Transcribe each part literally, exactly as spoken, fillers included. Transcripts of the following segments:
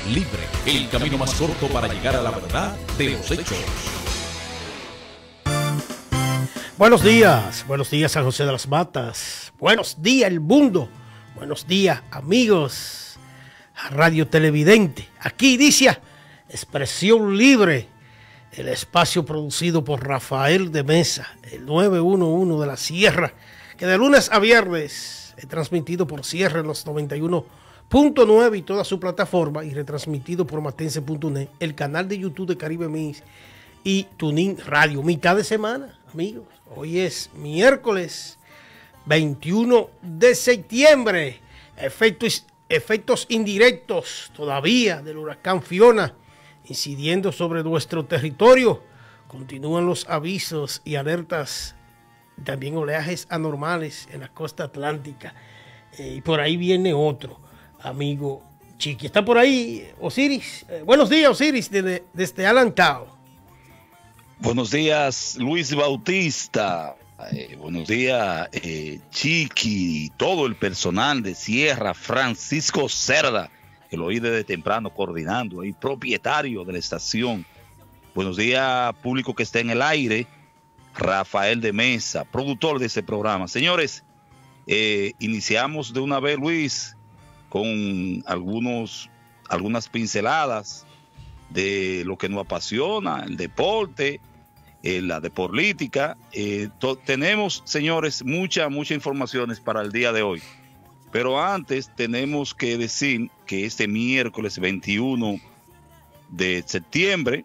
Libre, el camino más corto para llegar a la verdad de los hechos. Buenos días, buenos días San José de las Matas, buenos días el mundo, buenos días amigos, radio televidente. Aquí inicia Expresión Libre, el espacio producido por Rafael de Mesa, el nueve uno uno de la Sierra, que de lunes a viernes es transmitido por Sierra en los noventa y uno punto nueve y toda su plataforma, y retransmitido por matense punto net, el canal de YouTube de Caribe Mix y Tunin Radio. Mitad de semana, amigos. Hoy es miércoles veintiuno de septiembre. Efectos, efectos indirectos todavía del huracán Fiona incidiendo sobre nuestro territorio. Continúan los avisos y alertas, también oleajes anormales en la costa atlántica. Eh, y por ahí viene otro amigo Chiqui. ¿Está por ahí Osiris? Eh, buenos días, Osiris, desde, desde Alantao. Buenos días, Luis Bautista. Eh, buenos días, eh, Chiqui y todo el personal de Sierra, Francisco Cerda, que lo oí desde temprano coordinando, y propietario de la estación. Buenos días, público que está en el aire. Rafael de Mesa, productor de ese programa. Señores, eh, iniciamos de una vez, Luis, con algunos, algunas pinceladas de lo que nos apasiona, el deporte, eh, la de política. Eh, tenemos, señores, muchas, muchas informaciones para el día de hoy. Pero antes tenemos que decir que este miércoles veintiuno de septiembre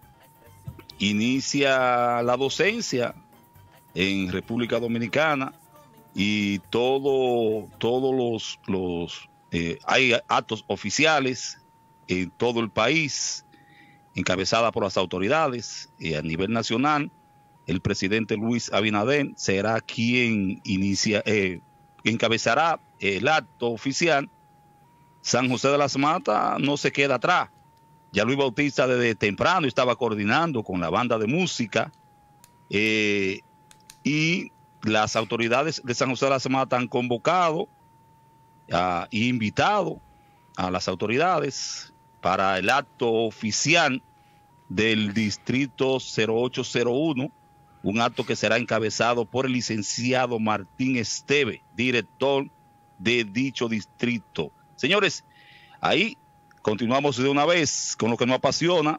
inicia la docencia en República Dominicana, y todo, todos los, los eh, hay actos oficiales en todo el país, encabezada por las autoridades, y a nivel nacional el presidente Luis Abinader será quien inicia, eh, encabezará el acto oficial. San José de las Matas no se queda atrás. Ya Luis Bautista desde temprano estaba coordinando con la banda de música, eh, y las autoridades de San José de las Matas han convocado uh, e invitado a las autoridades para el acto oficial del distrito cero ocho cero uno, un acto que será encabezado por el licenciado Martín Esteve, director de dicho distrito. Señores, ahí continuamos de una vez con lo que nos apasiona,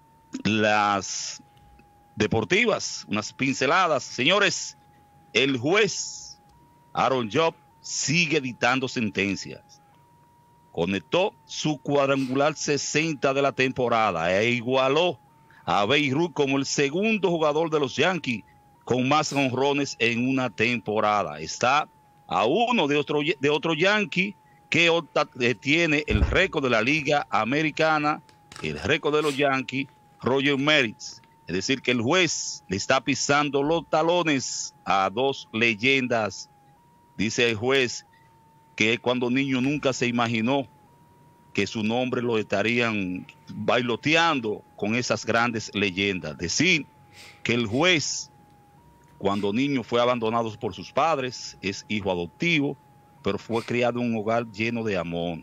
las deportivas, unas pinceladas. Señores, el juez Aaron Job sigue dictando sentencias. Conectó su cuadrangular sesenta de la temporada e igualó a Babe Ruth como el segundo jugador de los Yankees con más jonrones en una temporada. Está a uno de otro, de otro Yankee que tiene el récord de la Liga Americana, el récord de los Yankees, Roger Maris. Es decir, que el juez le está pisando los talones a dos leyendas. Dice el juez que cuando niño nunca se imaginó que su nombre lo estarían bailoteando con esas grandes leyendas. Decir que el juez, cuando niño, fue abandonado por sus padres, es hijo adoptivo, pero fue criado en un hogar lleno de amor.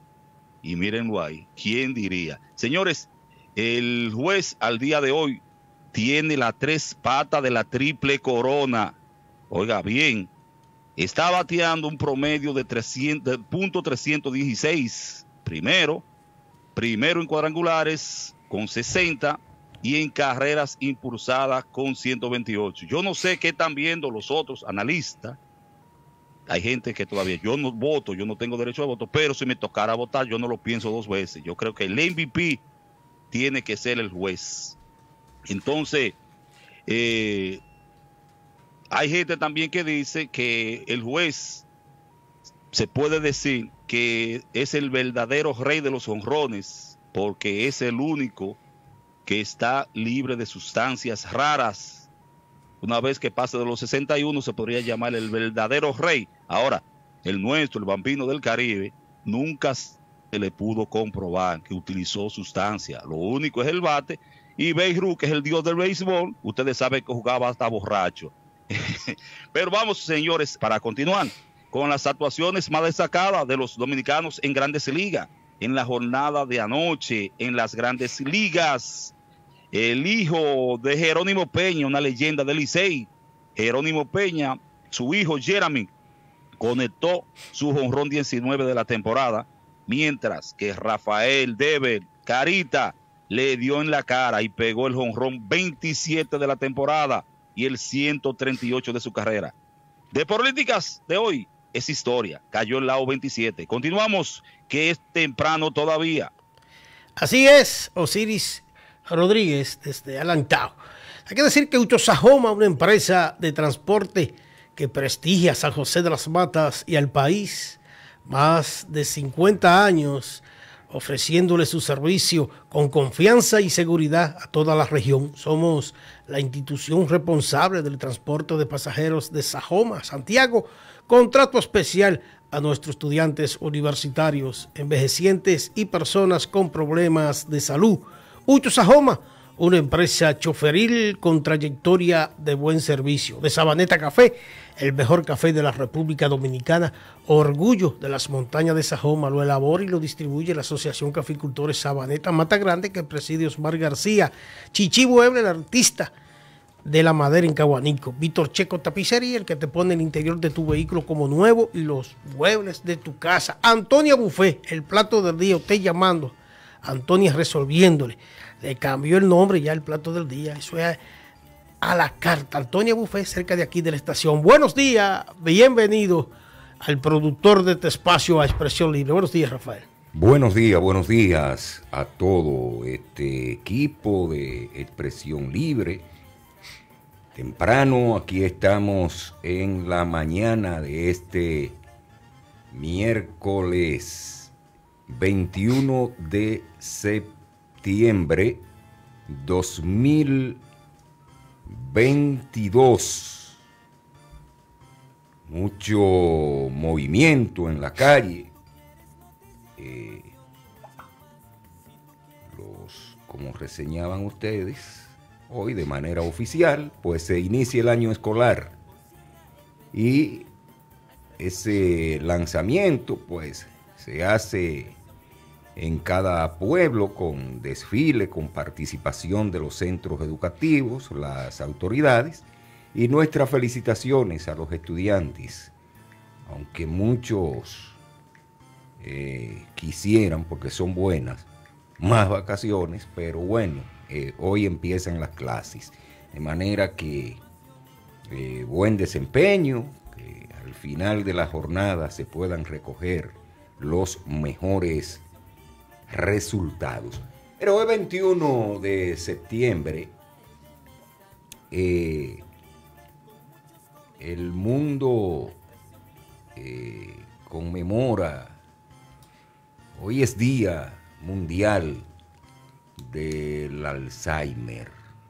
Y mírenlo ahí, ¿quién diría? Señores, el juez al día de hoy tiene las tres patas de la triple corona. Oiga bien, está bateando un promedio de trescientos punto trescientos dieciséis. Primero, primero en cuadrangulares con sesenta y en carreras impulsadas con ciento veintiocho. Yo no sé qué están viendo los otros analistas. Hay gente que todavía, yo no voto, yo no tengo derecho a voto, pero si me tocara votar, yo no lo pienso dos veces. Yo creo que el M V P tiene que ser el juez. Entonces, eh, hay gente también que dice que el juez se puede decir que es el verdadero rey de los jonrones, porque es el único que está libre de sustancias raras. Una vez que pase de los sesenta y uno se podría llamar el verdadero rey. Ahora, el nuestro, el Bambino del Caribe, nunca se le pudo comprobar que utilizó sustancia. Lo único es el bate. Y Babe Ruth, que es el dios del béisbol, ustedes saben que jugaba hasta borracho. Pero vamos, señores, para continuar con las actuaciones más destacadas de los dominicanos en Grandes Ligas. en la jornada de anoche en las grandes ligas. El hijo de Jerónimo Peña, una leyenda del Licey, Jerónimo Peña, su hijo Jeremy, conectó su jonrón diecinueve de la temporada, mientras que Rafael Dever Carita le dio en la cara y pegó el jonrón veintisiete de la temporada y el ciento treinta y ocho de su carrera. De políticas de hoy es historia, cayó el lado veintisiete. Continuamos, que es temprano todavía. Así es, Osiris Rodríguez desde Alantao. Hay que decir que Autosahoma, una empresa de transporte que prestigia a San José de las Matas y al país, más de cincuenta años ofreciéndole su servicio con confianza y seguridad a toda la región. Somos la institución responsable del transporte de pasajeros de Sajoma, Santiago. Contrato especial a nuestros estudiantes universitarios, envejecientes y personas con problemas de salud. Ucho Sajoma, una empresa choferil con trayectoria de buen servicio. De Sabaneta Café, el mejor café de la República Dominicana, orgullo de las montañas de Sajoma, lo elabora y lo distribuye la Asociación Caficultores Sabaneta Mata Grande, que preside Osmar García. Chichi Bueble, el artista de la madera en Caguanico. Víctor Checo Tapicería, el que te pone el interior de tu vehículo como nuevo y los muebles de tu casa. Antonia Buffet, el plato del día, usted llamando, Antonia resolviéndole. Le cambió el nombre ya el plato del día. Eso es a la carta. Antonia Buffet, cerca de aquí de la estación. Buenos días, bienvenido al productor de este espacio a Expresión Libre. Buenos días, Rafael. Buenos días, buenos días a todo este equipo de Expresión Libre. Temprano, aquí estamos en la mañana de este miércoles veintiuno de septiembre dos mil veintidós. Mucho movimiento en la calle. Eh, los, como reseñaban ustedes, hoy de manera oficial, pues se inicia el año escolar y ese lanzamiento pues se hace en cada pueblo con desfile, con participación de los centros educativos, las autoridades, y nuestras felicitaciones a los estudiantes, aunque muchos eh, quisieran, porque son buenas, más vacaciones, pero bueno, eh, hoy empiezan las clases, de manera que eh, buen desempeño, que al final de la jornada se puedan recoger los mejores resultados. Pero hoy veintiuno de septiembre, eh, el mundo eh, conmemora, hoy es Día Mundial del Alzheimer.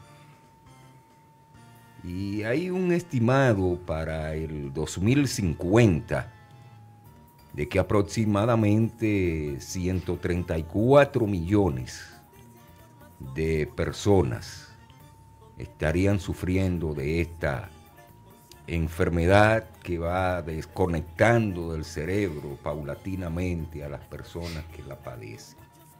Y hay un estimado para el dos mil cincuenta de que aproximadamente ciento treinta y cuatro millones de personas estarían sufriendo de esta enfermedad que va desconectando del cerebro paulatinamente a las personas que la padecen.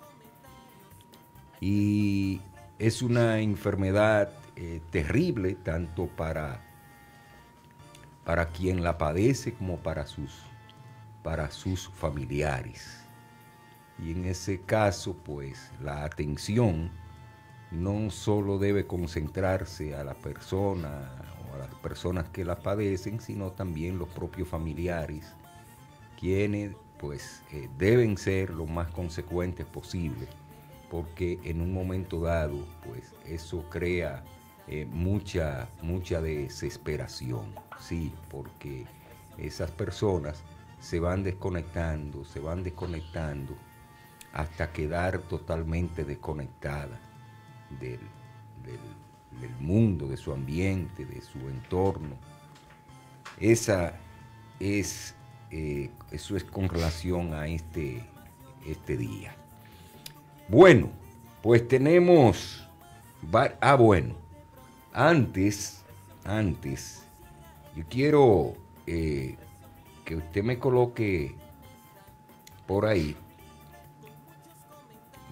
Y es una enfermedad eh, terrible tanto para, para quien la padece como para sus para sus familiares. Y en ese caso, pues, la atención no solo debe concentrarse a la persona o a las personas que la padecen, sino también los propios familiares, quienes, pues, eh, deben ser lo más consecuentes posible, porque en un momento dado, pues, eso crea eh, mucha, mucha desesperación, sí, porque esas personas se van desconectando, se van desconectando hasta quedar totalmente desconectadas del, del, del mundo, de su ambiente, de su entorno. Esa es, eh, eso es con relación a este, este día. Bueno, pues tenemos... Ah, bueno, antes, antes, yo quiero... Eh, que usted me coloque por ahí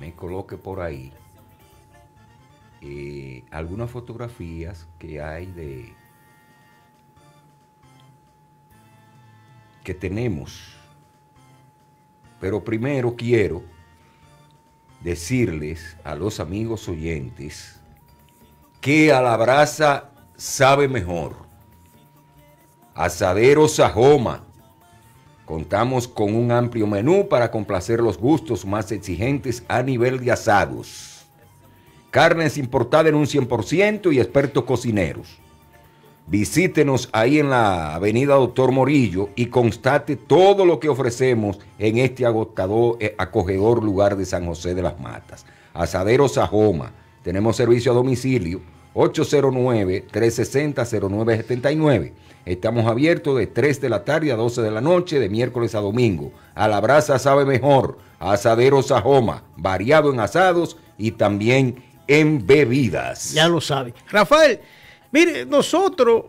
me coloque por ahí eh, algunas fotografías que hay de que tenemos. Pero primero quiero decirles a los amigos oyentes que a la brasa sabe mejor. Asadero Sajoma. Contamos con un amplio menú para complacer los gustos más exigentes a nivel de asados. Carnes importadas en un cien por ciento y expertos cocineros. Visítenos ahí en la avenida Doctor Morillo y constate todo lo que ofrecemos en este agotador, eh, acogedor lugar de San José de las Matas. Asadero Sajoma. Tenemos servicio a domicilio ocho cero nueve, tres seis cero, cero nueve siete nueve. Estamos abiertos de tres de la tarde a doce de la noche, de miércoles a domingo. A la brasa sabe mejor. Asadero Sajoma, variado en asados y también en bebidas. Ya lo sabe. Rafael, mire, nosotros,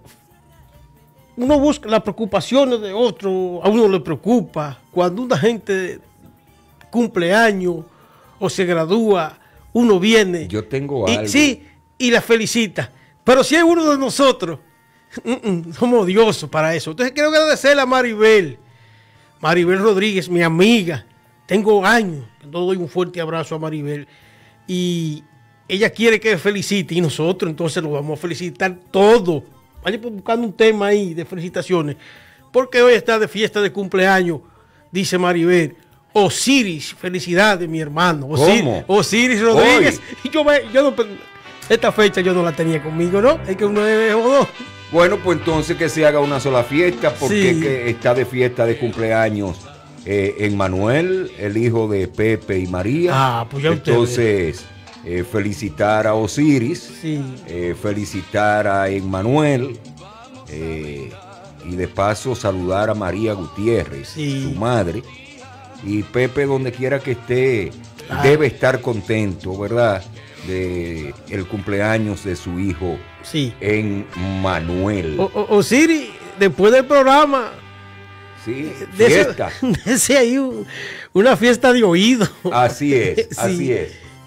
uno busca las preocupaciones de otro, a uno le preocupa. Cuando una gente cumple años o se gradúa, uno viene. Yo tengo y, algo. Sí, y la felicita. Pero si hay uno de nosotros, mm, mm, somos odiosos para eso. Entonces quiero agradecerle a Maribel, Maribel Rodríguez, mi amiga. Tengo años que no doy un fuerte abrazo a Maribel. Y ella quiere que felicite y nosotros entonces lo vamos a felicitar todo. Vaya buscando un tema ahí de felicitaciones. Porque hoy está de fiesta de cumpleaños, dice Maribel. Osiris, felicidades, mi hermano. Osiris, ¿Cómo? Osiris Rodríguez. Y yo, me- yo no, esta fecha yo no la tenía conmigo, ¿no? Es que uno es jodón. Bueno, pues entonces que se haga una sola fiesta, porque Sí. que está de fiesta de cumpleaños eh, en Manuel, el hijo de Pepe y María. Ah, pues ya usted Entonces, eh, felicitar a Osiris, Sí. eh, felicitar a Emmanuel eh, y de paso saludar a María Gutiérrez, Sí. su madre. Y Pepe, donde quiera que esté, Claro. debe estar contento, ¿verdad? De el cumpleaños de su hijo Sí. en Manuel. O- o- Osiris, después del programa, Sí, de ese- fiesta. de ese ahí un- una fiesta de oído. Así es, Sí. así es.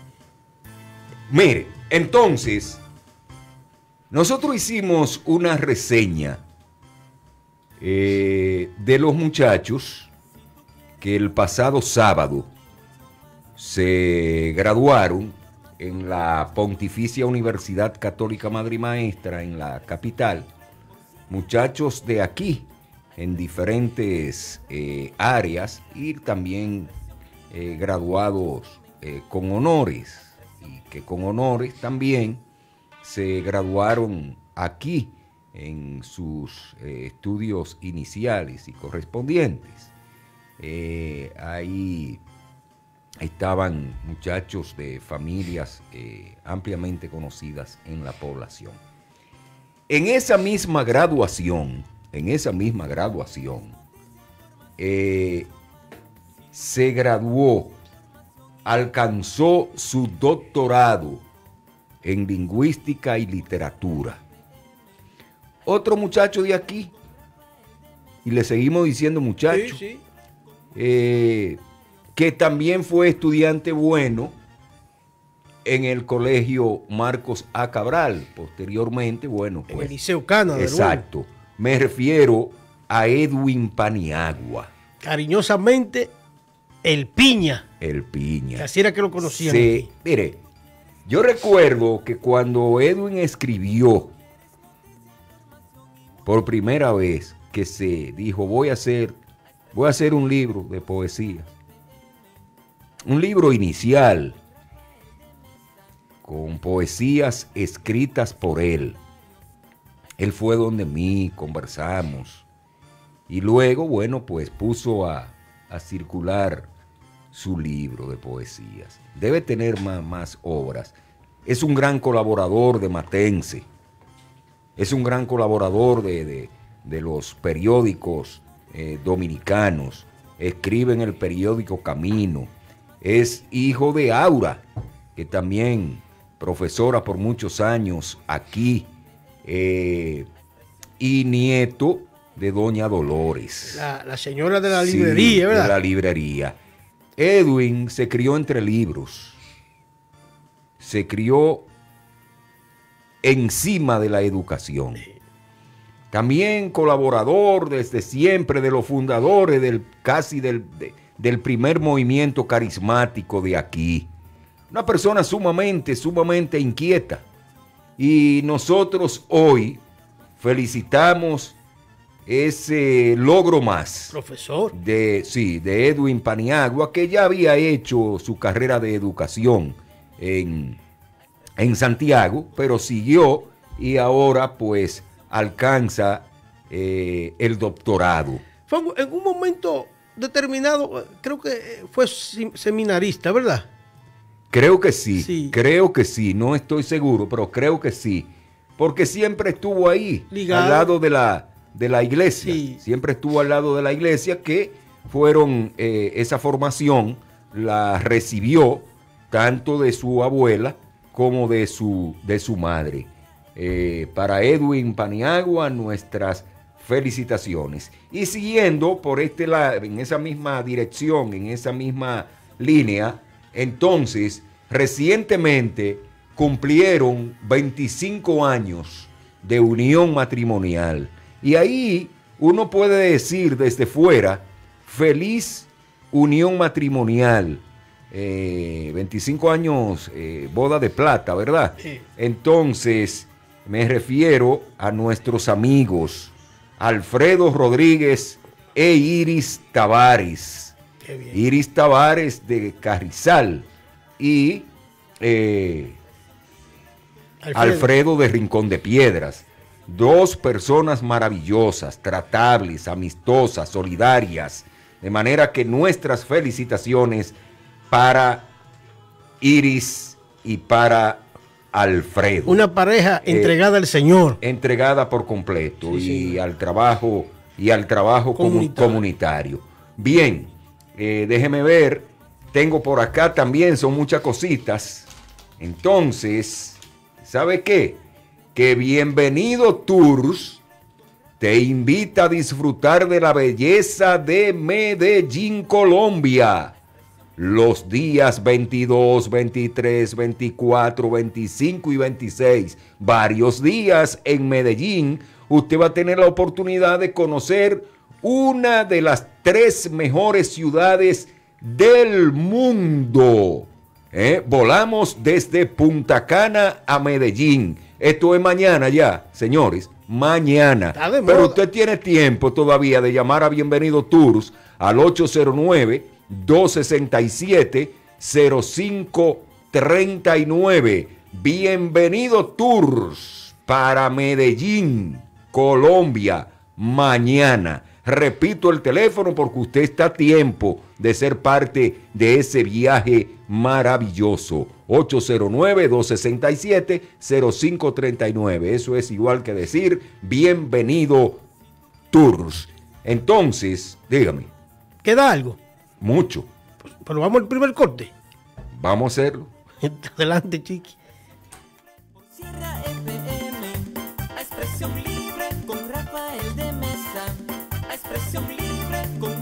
Mire, entonces, nosotros hicimos una reseña eh, de los muchachos que el pasado sábado se graduaron en la Pontificia Universidad Católica Madre y Maestra en la capital. Muchachos de aquí, en diferentes eh, áreas y también eh, graduados eh, con honores, y que con honores también se graduaron aquí en sus eh, estudios iniciales y correspondientes. Eh, ahí estaban muchachos de familias eh, ampliamente conocidas en la población. En esa misma graduación, en esa misma graduación, eh, se graduó, alcanzó su doctorado en lingüística y literatura. Otro muchacho de aquí, y le seguimos diciendo muchacho, Sí, sí. eh, que también fue estudiante bueno en el colegio Marcos A. Cabral. Posteriormente, bueno, En pues. el Liceo Cana, de nuevo. Exacto. Me refiero a Edwin Paniagua, Cariñosamente, el Piña. el Piña. Que así era que lo conocían. Sí, aquí. mire, yo recuerdo que cuando Edwin escribió por primera vez, que se dijo, voy a hacer, voy a hacer un libro de poesía. Un libro inicial con poesías escritas por él. Él fue donde mí, conversamos. Y luego, bueno, pues puso a, a circular su libro de poesías. Debe tener más, más obras. Es un gran colaborador de Matense. Es un gran colaborador de, de, de los periódicos eh, dominicanos. Escribe en el periódico Camino. Es hijo de Aura, que también profesora por muchos años aquí. Eh, y nieto de doña Dolores. La, la señora de la Sí, librería, ¿verdad? de la librería. Edwin se crió entre libros. se crió encima de la educación. También colaborador desde siempre de los fundadores del casi del, de, del primer movimiento carismático de aquí. Una persona sumamente, sumamente inquieta. Y nosotros hoy felicitamos ese logro más. Profesor. De, sí, de Edwin Paniagua, que ya había hecho su carrera de educación en, en Santiago, pero siguió y ahora pues alcanza eh, el doctorado. Fue en un momento determinado, creo que fue seminarista, ¿verdad? Creo que sí, sí, creo que sí, no estoy seguro, pero creo que sí, porque siempre estuvo ahí, ligado al lado de la, de la iglesia, sí. siempre estuvo al lado de la iglesia, que fueron, eh, esa formación la recibió tanto de su abuela como de su, de su madre. Eh, para Edwin Paniagua, nuestras felicitaciones. Y siguiendo por este lado, en esa misma dirección, en esa misma línea, entonces, recientemente cumplieron veinticinco años de unión matrimonial. Y ahí uno puede decir desde fuera, feliz unión matrimonial. Eh, veinticinco años, eh, boda de plata, ¿verdad? Sí. Entonces, me refiero a nuestros amigos Alfredo Rodríguez e Iris Tavares. Iris Tavares de Carrizal y eh, Alfredo. Alfredo de Rincón de Piedras. Dos personas maravillosas, tratables, amistosas, solidarias. De manera que nuestras felicitaciones para Iris y para Alfredo. Una pareja eh, entregada al Señor. Entregada por completo sí, y sí. al trabajo, y al trabajo comunitario. comunitario. Bien, eh, déjeme ver, tengo por acá también, son muchas cositas. Entonces, ¿sabe qué? Que Bienvenido Tours te invita a disfrutar de la belleza de Medellín, Colombia. Los días veintidós, veintitrés, veinticuatro, veinticinco y veintiséis, varios días en Medellín, usted va a tener la oportunidad de conocer una de las tres mejores ciudades del mundo. ¿Eh? Volamos desde Punta Cana a Medellín. Esto es mañana ya, señores, mañana. Pero usted tiene tiempo todavía de llamar a Bienvenido Tours al ocho cero nueve, dos seis siete, cero cinco tres nueve. Bienvenido Tours para Medellín, Colombia, mañana. Repito el teléfono porque usted está a tiempo de ser parte de ese viaje maravilloso. ocho cero nueve, dos seis siete, cero cinco tres nueve. Eso es igual que decir Bienvenido Tours. Entonces, dígame. ¿Queda algo? Mucho. Pues, pero vamos al primer corte. Vamos a hacerlo. Adelante, chiqui. Sierra F M, a expresión libre con Rafael de Mesa. A expresión libre con...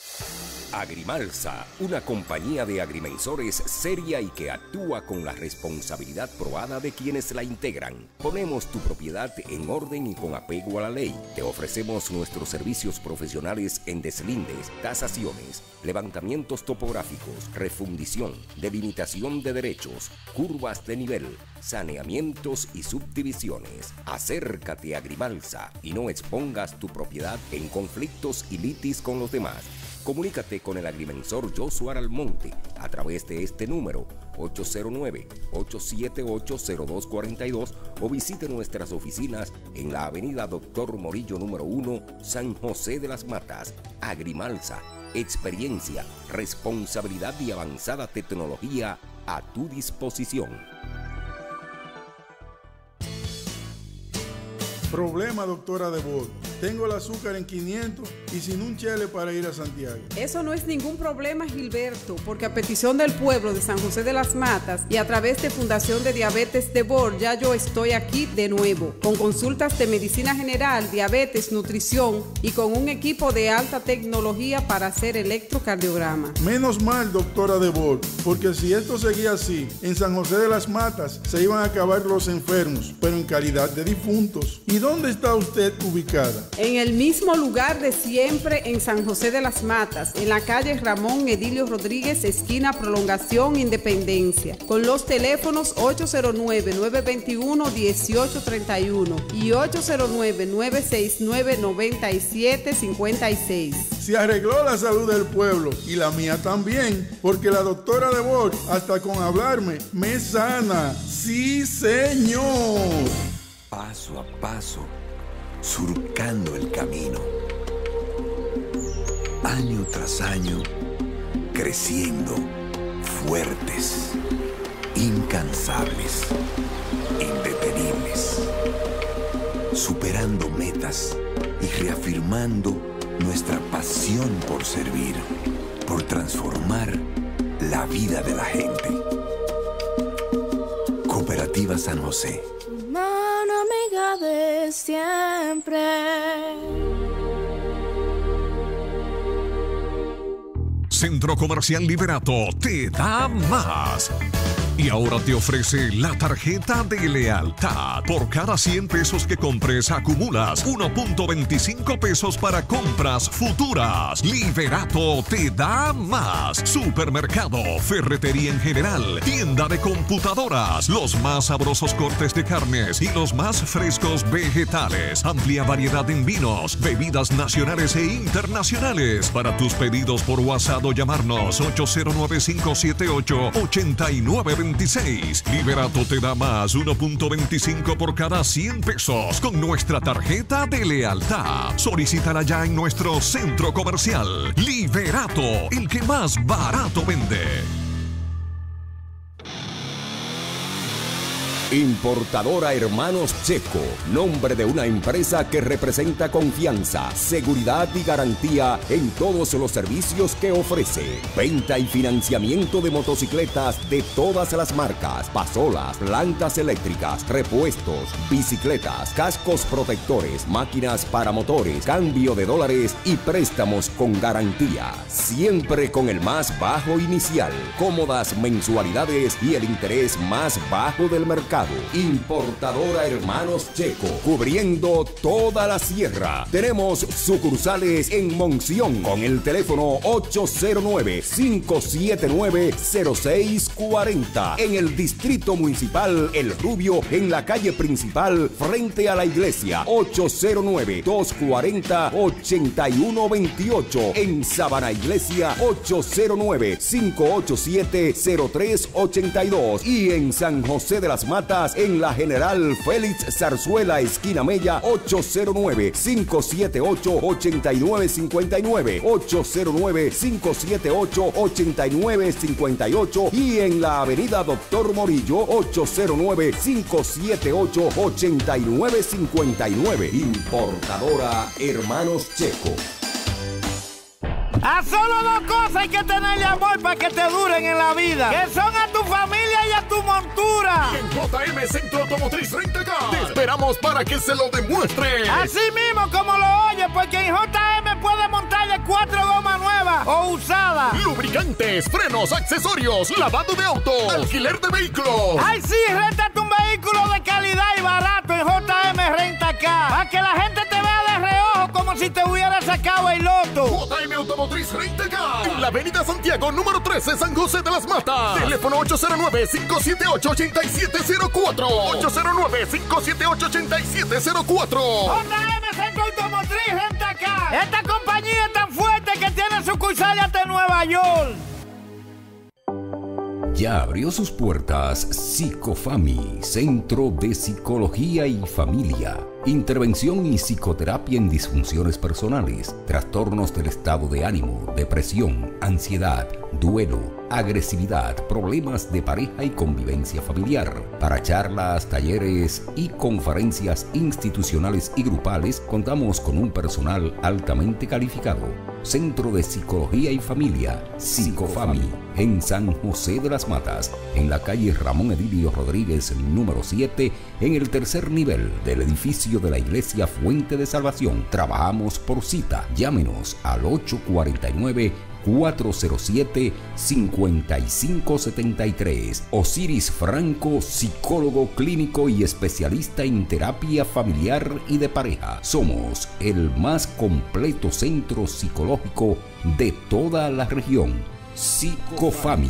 Agrimalsa, una compañía de agrimensores seria y que actúa con la responsabilidad probada de quienes la integran. Ponemos tu propiedad en orden y con apego a la ley. Te ofrecemos nuestros servicios profesionales en deslindes, tasaciones, levantamientos topográficos, refundición, delimitación de derechos, curvas de nivel, saneamientos y subdivisiones. Acércate a Agrimalsa y no expongas tu propiedad en conflictos y litis con los demás. Comunícate con el agrimensor Joshua Almonte a través de este número ocho cero nueve, ocho siete ocho, cero dos cuatro dos o visite nuestras oficinas en la avenida Doctor Morillo número uno, San José de las Matas. Agrimalsa, experiencia, responsabilidad y avanzada tecnología a tu disposición. Problema, doctora Debord. Tengo el azúcar en quinientos y sin un chele para ir a Santiago. Eso no es ningún problema, Gilberto, porque a petición del pueblo de San José de las Matas y a través de Fundación de Diabetes de Bor, ya yo estoy aquí de nuevo, con consultas de medicina general, diabetes, nutrición y con un equipo de alta tecnología para hacer electrocardiograma. Menos mal, doctora de Bor, porque si esto seguía así, en San José de las Matas se iban a acabar los enfermos, pero en calidad de difuntos. ¿Y dónde está usted ubicada? En el mismo lugar de siempre, en San José de las Matas, en la calle Ramón Edilio Rodríguez, esquina Prolongación Independencia, con los teléfonos ocho cero nueve, nueve dos uno, uno ocho tres uno y ocho cero nueve, nueve seis nueve, nueve siete cinco seis. Se arregló la salud del pueblo y la mía también, porque la doctora de Bor, hasta con hablarme, me sana. ¡Sí, señor! Paso a paso, surcando el camino. Año tras año, creciendo, fuertes, incansables, indetenibles, superando metas y reafirmando nuestra pasión por servir, por transformar la vida de la gente. Cooperativa San José. Mano amiga de siempre. Centro Comercial Liberato te da más. Y ahora te ofrece la tarjeta de lealtad. Por cada cien pesos que compres, acumulas uno punto veinticinco pesos para compras futuras. Liberato te da más. Supermercado, ferretería en general, tienda de computadoras, los más sabrosos cortes de carnes y los más frescos vegetales. Amplia variedad en vinos, bebidas nacionales e internacionales. Para tus pedidos por WhatsApp o llamarnos ocho cero nueve, cinco siete ocho, ocho nueve dos seis. Liberato te da más uno punto veinticinco por cada cien pesos con nuestra tarjeta de lealtad. Solicítala ya en nuestro centro comercial. Liberato, el que más barato vende. Importadora Hermanos Checo, nombre de una empresa que representa confianza, seguridad y garantía en todos los servicios que ofrece. Venta y financiamiento de motocicletas de todas las marcas, pasolas, plantas eléctricas, repuestos, bicicletas, cascos protectores, máquinas para motores, cambio de dólares y préstamos con garantía. Siempre con el más bajo inicial, cómodas mensualidades y el interés más bajo del mercado. Importadora Hermanos Checo, cubriendo toda la sierra. Tenemos sucursales en Monción con el teléfono ocho cero nueve, cinco siete nueve, cero seis cuatro cero. En el Distrito Municipal El Rubio, en la calle principal frente a la iglesia, ocho cero nueve, dos cuatro cero, ocho uno dos ocho. En Sabana Iglesia, ocho cero nueve, cinco ocho siete, cero tres ocho dos. Y en San José de las Matas, en la General Félix Zarzuela, esquina Mella, ocho cero nueve, cinco siete ocho, ocho nueve cinco nueve, ocho cero nueve, cinco siete ocho, ocho nueve cinco ocho. Y en la avenida Doctor Morillo, ocho cero nueve, cinco siete ocho, ocho nueve cinco nueve. Importadora Hermanos Checo. A solo dos cosas hay que tenerle amor para que te duren en la vida, que son a tu familia y a tu montura. Y en J M Centro Automotriz Rent-A-Car te esperamos para que se lo demuestres. Así mismo como lo oyes, porque en J M puedes montarle cuatro gomas nuevas o usadas, lubricantes, frenos, accesorios, lavado de auto, alquiler de vehículos. Ay sí, réntate un vehículo de calidad y barato en J M Rent-A-Car, para que la gente te vea de reojo como si te hubiera sacado el loto. J M Automotriz Rent-A-Car, en la avenida Santiago, número trece, San José de las Matas. Teléfono ocho cero nueve, cinco siete ocho, ocho siete cero cuatro. ocho cero nueve, cinco siete ocho, ocho siete cero cuatro. J M Centro Automotriz Rent-A-Car. Esta compañía es tan fuerte que tiene sucursales hasta Nueva York. Ya abrió sus puertas Psicofami, Centro de Psicología y Familia. Intervención y psicoterapia en disfunciones personales, trastornos del estado de ánimo, depresión, ansiedad, duelo, agresividad, problemas de pareja y convivencia familiar. Para charlas, talleres y conferencias institucionales y grupales, contamos con un personal altamente calificado. Centro de Psicología y Familia, Psicofami, en San José de las Matas, en la calle Ramón Edilio Rodríguez, número siete, en el tercer nivel del edificio de la Iglesia Fuente de Salvación. Trabajamos por cita. Llámenos al ocho cuatro nueve, cuatro cero siete, cinco cinco siete tres. Osiris Franco, psicólogo clínico y especialista en terapia familiar y de pareja. Somos el más completo centro psicológico de toda la región. Psicofami.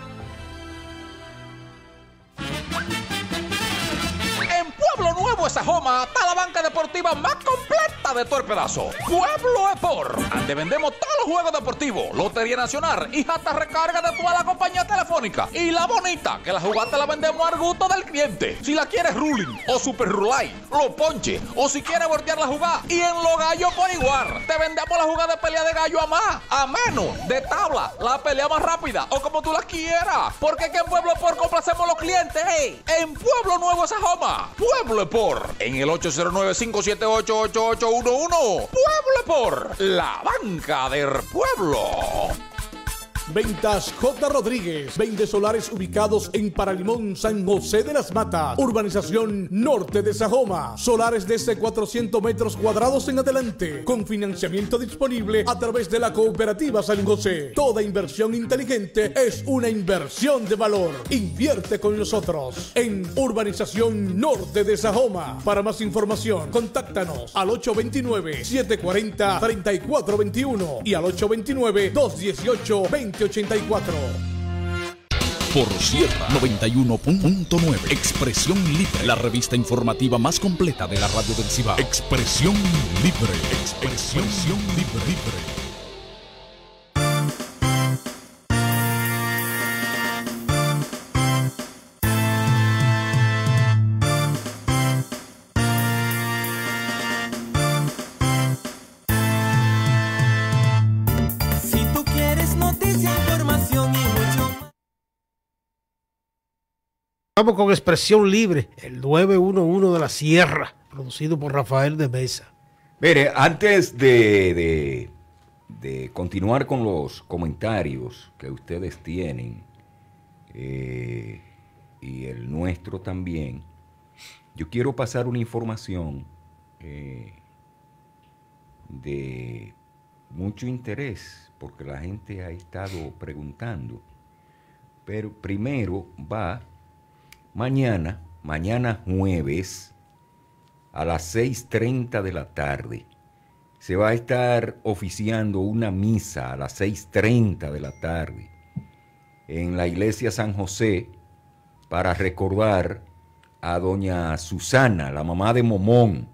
En Pueblo Nuevo, Sajoma, está la banca deportiva más completa de todo el pedazo. Pueblo Sport, donde vendemos todos los juegos deportivos, Lotería Nacional y hasta recarga de toda la compañía telefónica. Y la bonita, que la jugada la vendemos al gusto del cliente. Si la quieres ruling o super rulay, lo ponche, o si quieres voltear la jugada. Y en los gallos por igual, te vendemos la jugada de pelea de gallo a más, a menos, de tabla, la pelea más rápida, o como tú la quieras. Porque aquí en Pueblo Sport complacemos a los clientes, hey. En Pueblo Nuevo, Sajoma, Pueblo Sport, en el ocho cero nueve, cinco siete ocho, ocho ocho uno uno. Pueblo Sport, la banca del pueblo. Ventas J. Rodríguez. Vende solares ubicados en Paralimón, San José de las Matas, urbanización norte de Sajoma. Solares desde cuatrocientos metros cuadrados en adelante, con financiamiento disponible a través de la cooperativa San José. Toda inversión inteligente es una inversión de valor. Invierte con nosotros en urbanización norte de Sajoma. Para más información, contáctanos al ocho dos nueve, siete cuatro cero, tres cuatro dos uno y al ocho dos nueve, dos uno ocho, dos cero ochenta y cuatro. Por Sierra noventa y uno punto nueve. Expresión Libre, la revista informativa más completa de la radio del Cibao. Expresión Libre. Expresión Libre. Libre. Vamos con Expresión Libre, el nueve uno uno de la Sierra, producido por Rafael de Mesa. Mire, antes de, de, de continuar con los comentarios que ustedes tienen, eh, y el nuestro también, yo quiero pasar una información eh, de mucho interés, porque la gente ha estado preguntando. Pero primero va... Mañana, mañana jueves, a las seis treinta de la tarde, se va a estar oficiando una misa a las seis treinta de la tarde en la iglesia San José para recordar a doña Susana, la mamá de Momón,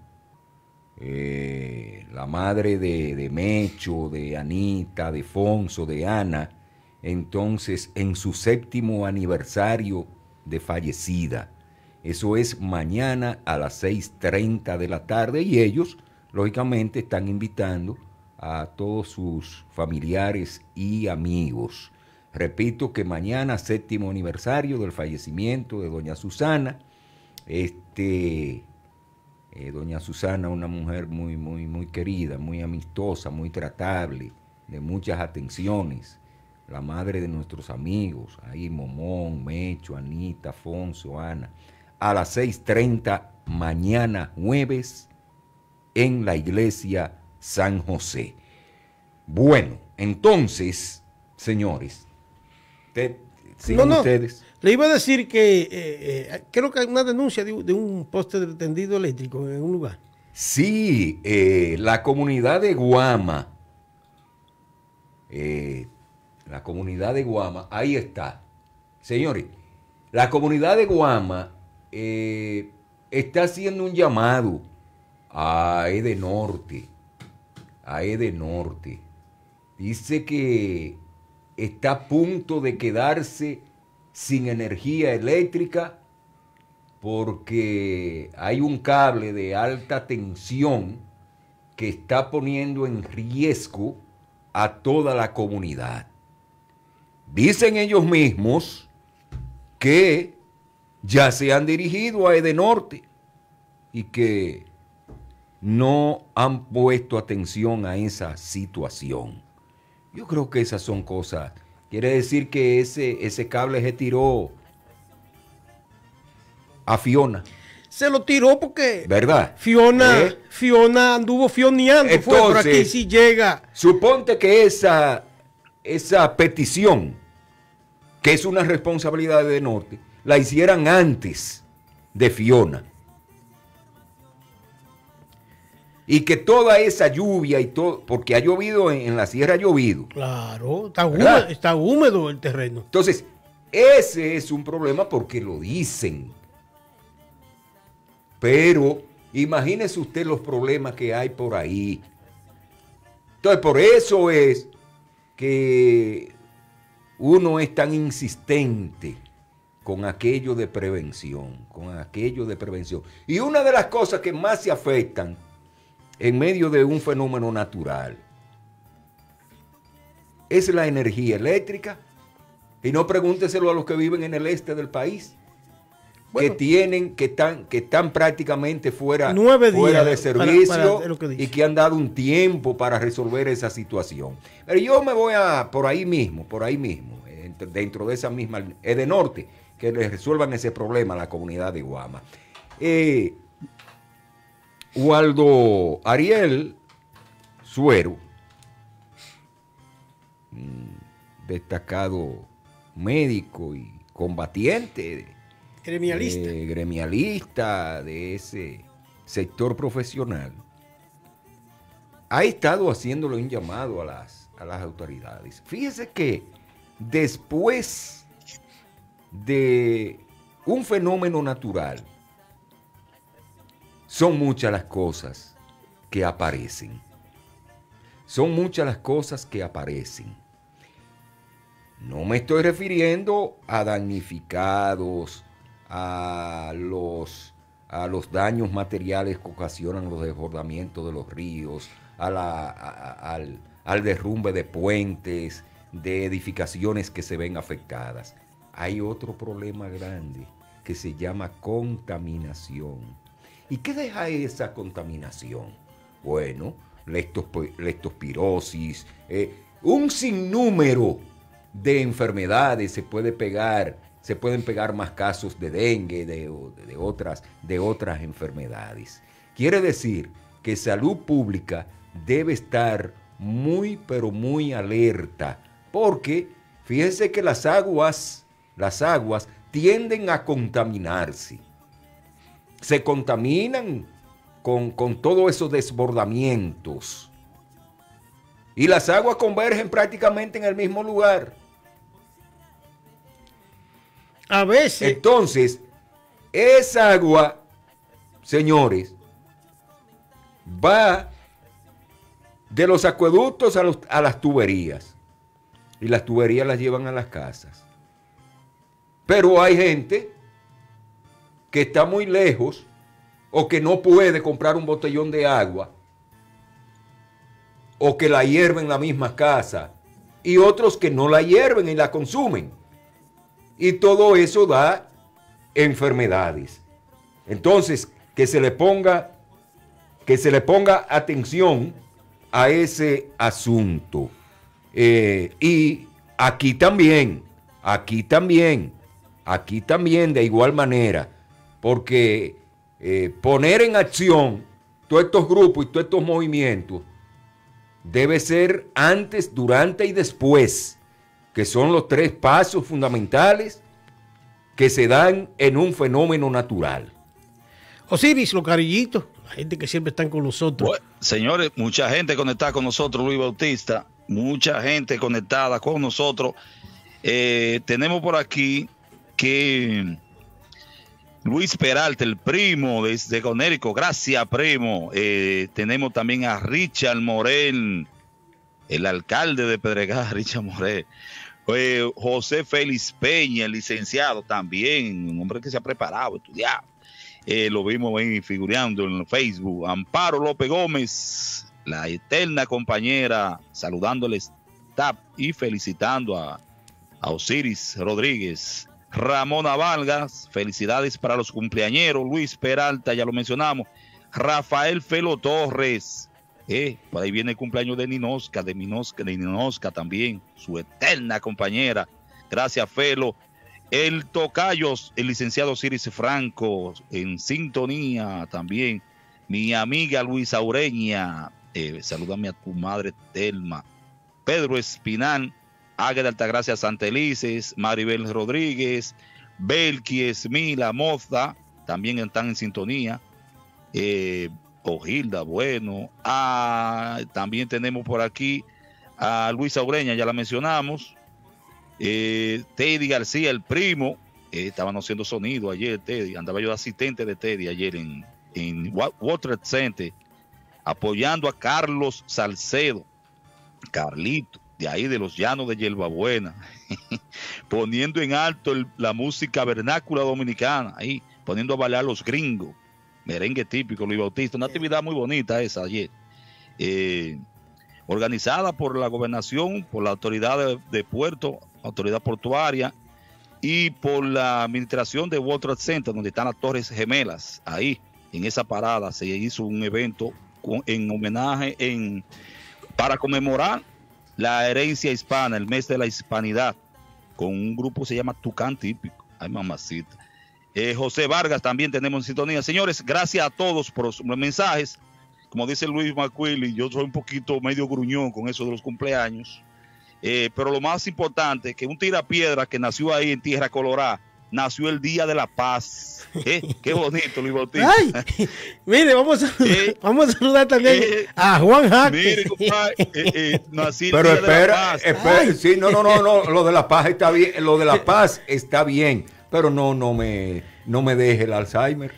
eh, la madre de, de Mecho, de Anita, de Fonso, de Ana, entonces en su séptimo aniversario de fallecida. Eso es mañana a las seis treinta de la tarde y ellos, lógicamente, están invitando a todos sus familiares y amigos. Repito que mañana, séptimo aniversario del fallecimiento de doña Susana. Este, eh, doña Susana, una mujer muy, muy, muy querida, muy amistosa, muy tratable, de muchas atenciones. La madre de nuestros amigos, ahí Momón, Mecho, Anita, Afonso, Ana, a las seis treinta mañana jueves en la iglesia San José. Bueno, entonces, señores, te, sigan no, no, ustedes. Le iba a decir que eh, eh, creo que hay una denuncia de, de un poste de tendido eléctrico en un lugar. Sí, eh, la comunidad de Guama, eh, la comunidad de Guama, ahí está. Señores, la comunidad de Guama eh, está haciendo un llamado a Edenorte, a Edenorte. Dice que está a punto de quedarse sin energía eléctrica porque hay un cable de alta tensión que está poniendo en riesgo a toda la comunidad. Dicen ellos mismos que ya se han dirigido a Edenorte y que no han puesto atención a esa situación. Yo creo que esas son cosas. Quiere decir que ese, ese cable se tiró a Fiona. Se lo tiró porque ¿verdad? Fiona, ¿Eh? Fiona anduvo fioneando. Entonces, fue por aquí si llega. Suponte que esa, esa petición, que es una responsabilidad de Norte, la hicieran antes de Fiona. Y que toda esa lluvia y todo, porque ha llovido en, en la sierra, ha llovido. Claro, está húmedo, está húmedo el terreno. Entonces, ese es un problema porque lo dicen. Pero imagínese usted los problemas que hay por ahí. Entonces, por eso es que uno es tan insistente con aquello de prevención, con aquello de prevención. Y una de las cosas que más se afectan en medio de un fenómeno natural es la energía eléctrica. Y no pregúnteselo a los que viven en el este del país, bueno, que tienen, que están, que están prácticamente fuera, fuera de servicio para, para y que han dado un tiempo para resolver esa situación. Pero yo me voy a por ahí mismo, por ahí mismo, dentro de esa misma Edenorte, que les resuelvan ese problema a la comunidad de Guama. Eh, Waldo Ariel Suero, destacado médico y combatiente, gremialista. Eh, gremialista de ese sector profesional, ha estado haciéndole un llamado a las, a las autoridades. Fíjese que después de un fenómeno natural, son muchas las cosas que aparecen. Son muchas las cosas que aparecen. No me estoy refiriendo a damnificados, a los, a los daños materiales que ocasionan los desbordamientos de los ríos, a la, a, al, al derrumbe de puentes, de edificaciones que se ven afectadas. Hay otro problema grande que se llama contaminación. ¿Y qué deja esa contaminación? Bueno, leptosp- leptospirosis, eh, un sinnúmero de enfermedades, se puede pegar, se pueden pegar más casos de dengue, de, de, otras, de otras enfermedades. Quiere decir que salud pública debe estar muy, pero muy alerta, porque fíjense que las aguas, las aguas tienden a contaminarse. Se contaminan con, con todos esos desbordamientos. Y las aguas convergen prácticamente en el mismo lugar. A veces. Entonces, esa agua, señores, va de los acueductos a, los, a las tuberías. Y las tuberías las llevan a las casas. Pero hay gente que está muy lejos o que no puede comprar un botellón de agua o que la hierven en la misma casa y otros que no la hierven y la consumen. Y todo eso da enfermedades. Entonces, que se le ponga, que se le ponga atención a ese asunto. Eh, y aquí también, aquí también, aquí también de igual manera, porque eh, poner en acción todos estos grupos y todos estos movimientos debe ser antes, durante y después, que son los tres pasos fundamentales que se dan en un fenómeno natural. Osiris, los carillitos, la gente que siempre están con nosotros. Bueno, señores, mucha gente conectada con nosotros, Luis Bautista, mucha gente conectada con nosotros. Eh, tenemos por aquí que Luis Peralta, el primo de, de Conérico, gracias primo. Eh, tenemos también a Richard Morel, el alcalde de Pedregal, Richard Morel. Eh, José Félix Peña, el licenciado también, un hombre que se ha preparado, estudiado. Eh, lo vimos ahí figureando en Facebook. Amparo López Gómez, la eterna compañera, saludándole staff y felicitando a, a Osiris Rodríguez. Ramona Vargas, felicidades para los cumpleañeros. Luis Peralta, ya lo mencionamos. Rafael Felo Torres, eh, por ahí viene el cumpleaños de Ninosca, de Minosca, de Ninosca también, su eterna compañera. Gracias, Felo. El tocayo, el licenciado Osiris Franco, en sintonía también. Mi amiga Luisa Ureña, eh, salúdame a tu madre Telma. Pedro Espinal, Águeda Altagracia Santelices, Maribel Rodríguez, Belki Esmila Moza, también están en sintonía. Eh, Ojilda, bueno. Ah, también tenemos por aquí a Luisa Ureña, ya la mencionamos. Eh, Teddy García, el primo, eh, estaban haciendo sonido ayer, Teddy, andaba yo de asistente de Teddy ayer en, en Water Center, apoyando a Carlos Salcedo, Carlito, de ahí de los llanos de Yerbabuena, poniendo en alto el, la música vernácula dominicana, ahí, poniendo a bailar los gringos, merengue típico, Luis Bautista, una actividad muy bonita esa ayer. Eh, organizada por la gobernación, por la autoridad de, de puerto, autoridad portuaria, y por la administración de World Trade Center, donde están las Torres Gemelas. Ahí, en esa parada, se hizo un evento con, en homenaje, en, para conmemorar la herencia hispana, el mes de la hispanidad, con un grupo que se llama Tucán Típico. Ay, mamacita. Eh, José Vargas también tenemos en sintonía. Señores, gracias a todos por los mensajes. Como dice Luis McQuilly, yo soy un poquito medio gruñón con eso de los cumpleaños. Eh, pero lo más importante es que un tirapiedra que nació ahí en Tierra Colorada, nació el Día de la Paz. ¿Eh? Qué bonito, Luis Bautista. Ay, mire, vamos a, eh, vamos a saludar también eh, a Juan Jaque. Mire, compadre, eh, eh, nací el Pero día espera, de la paz. espera, sí, no, no, no, no, lo de la paz está bien, lo de la paz está bien, pero no, no me, no me deje el Alzheimer.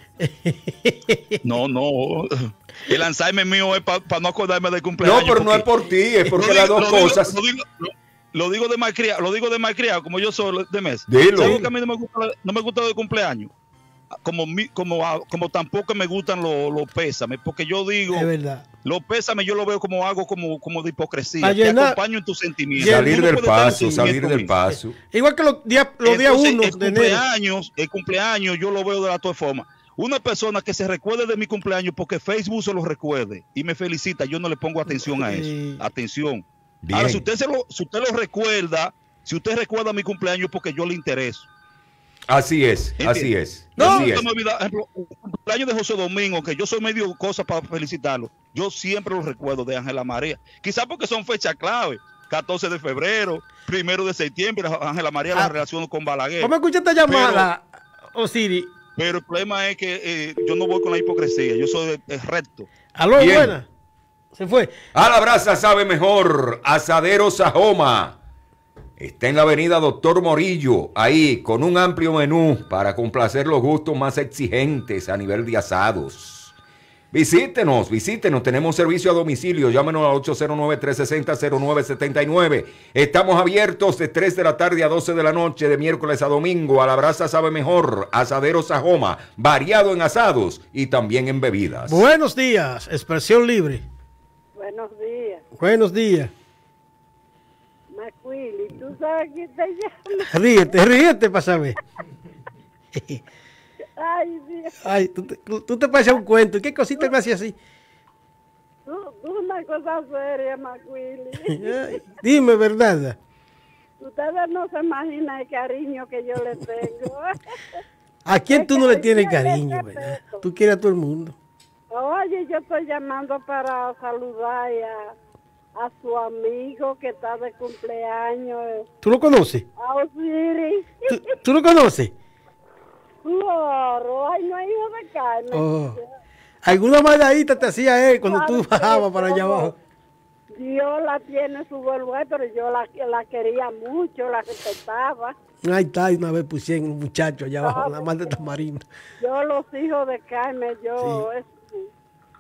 No, no. El Alzheimer mío es para pa no acordarme del cumpleaños. No, pero porque, no es por ti, es porque las dos lo cosas. Digo, lo, digo, lo, lo digo de malcriado, lo digo de malcriado, como yo soy de mes. Dilo. ¿Sabes que a mí no me gusta, no me gusta el cumpleaños? Como, como, como tampoco me gustan los lo pésames, porque yo digo, es verdad. Los pésames yo lo veo como algo como, como de hipocresía. Te acompaño en tus sentimientos. Salir del paso, salir del paso. Igual que los días los días uno el de cumpleaños, el cumpleaños yo lo veo de la otra forma. Una persona que se recuerde de mi cumpleaños porque Facebook se lo recuerde y me felicita, yo no le pongo atención a eso. Sí. Atención. Bien. Ahora, si usted, se lo, si usted lo recuerda, si usted recuerda mi cumpleaños porque yo le intereso. Así es, ¿entiendes? Así es. No, así es. Olvida, ejemplo, el cumpleaños de José Domingo, que yo soy medio cosa para felicitarlo, yo siempre lo recuerdo de Ángela María. Quizás porque son fechas clave. catorce de febrero, primero de septiembre, Ángela María ah, la relaciono con Balaguer. ¿Cómo escucha esta llamada, Osiris? Pero el problema es que eh, yo no voy con la hipocresía, yo soy eh, recto. Aló, buena. Se fue. A la brasa sabe mejor, Asadero Sajoma. Está en la avenida Doctor Morillo, ahí con un amplio menú para complacer los gustos más exigentes a nivel de asados. Visítenos, visítenos, tenemos servicio a domicilio, llámenos al ocho cero nueve, tres seis cero, cero nueve siete nueve. Estamos abiertos de tres de la tarde a doce de la noche, de miércoles a domingo. A la brasa sabe mejor, Asadero Sajoma, variado en asados y también en bebidas. Buenos días, Expresión Libre. Buenos días. Buenos días. McQuilly, ¿tú sabes quién te llama? Ríete, ríete para saber. Ay, Dios. Ay, tú te, tú te pareces un cuento. ¿Qué cosita me hacía así? Tú, tú una cosa seria, McQuilly. Dime, ¿verdad? Ustedes no se imaginan el cariño que yo le tengo. ¿A quién tú no le tienes cariño, verdad? Tú quieres a todo el mundo. Oye, yo estoy llamando para saludar a, a su amigo que está de cumpleaños. ¿Tú lo conoces? A Osiris. ¿Tú, ¿Tú lo conoces? Claro, ay, no hay hijo de carne. Oh. ¿Alguna maldadita te hacía él cuando tú bajabas para allá abajo? Dios la tiene su volumen, pero yo la, la quería mucho, la respetaba. Ahí está, y una vez pusieron un muchacho allá abajo, la madre de Tamarindo. Yo los hijos de Carmen, yo... Sí. Es,